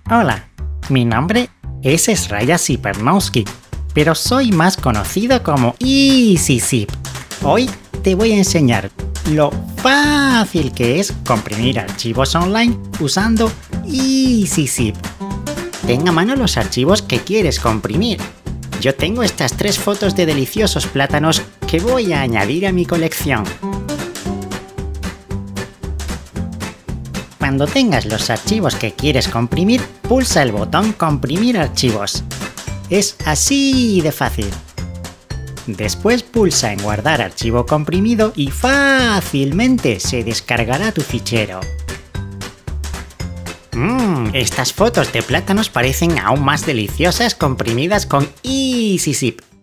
Hola, mi nombre es Sraya Sipernowski, pero soy más conocido como EasyZip. Hoy te voy a enseñar lo fácil que es comprimir archivos online usando EasyZip. Ten a mano los archivos que quieres comprimir. Yo tengo estas 3 fotos de deliciosos plátanos que voy a añadir a mi colección. Cuando tengas los archivos que quieres comprimir, pulsa el botón Comprimir archivos. Es así de fácil. Después pulsa en Guardar archivo comprimido y fácilmente se descargará tu fichero. Estas fotos de plátanos parecen aún más deliciosas comprimidas con EasyZip.